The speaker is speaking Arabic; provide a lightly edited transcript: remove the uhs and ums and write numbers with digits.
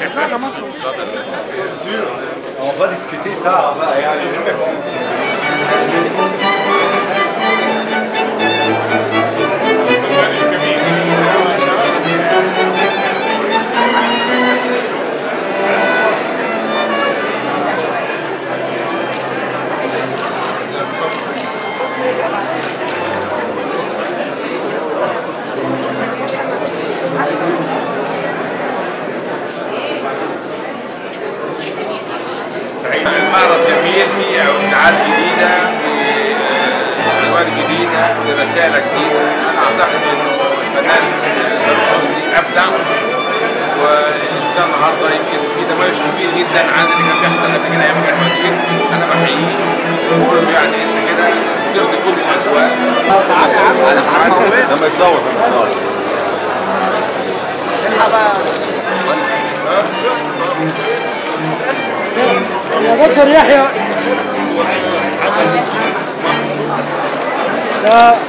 On va discuter tard بقى يعني. المعرض جميل فيه ابداعات جديده بالوان جديده برسائل جديده. انا اعتقد انه الفنان تامر حسني ابدع، واللي شفناه النهارده يمكن في تميز كبير جدا عن اللي كان بيحصل قبل كده ايام كان وزير. انا بحييه وبقول له يعني انت كده بترضي كل الاذواق. لما يتزوج يا دكتور يحيى